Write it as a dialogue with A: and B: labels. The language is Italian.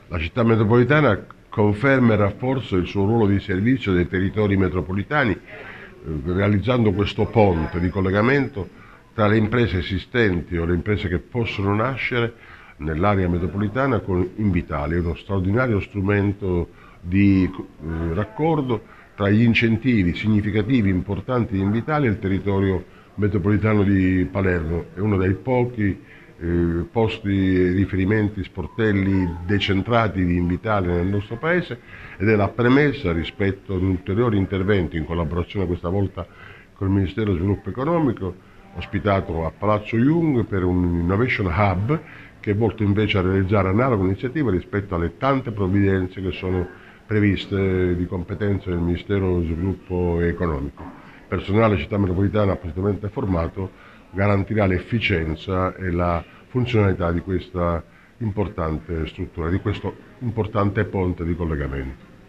A: La città metropolitana conferma e rafforza il suo ruolo di servizio dei territori metropolitani, realizzando questo ponte di collegamento tra le imprese esistenti o le imprese che possono nascere nell'area metropolitana con Invitalia, uno straordinario strumento di raccordo tra gli incentivi significativi importanti di Invitalia e il territorio metropolitano di Palermo. È uno dei pochi posti, riferimenti, sportelli decentrati di Invitalia nel nostro paese ed è la premessa rispetto ad ulteriori interventi in collaborazione questa volta con il Ministero dello Sviluppo Economico, ospitato a Palazzo Jung per un Innovation Hub che è volto invece a realizzare analoga iniziativa rispetto alle tante provvidenze che sono previste di competenza del Ministero dello Sviluppo Economico. Il personale città metropolitana appositamente formato garantirà l'efficienza e la funzionalità di questa importante struttura, di questo importante ponte di collegamento.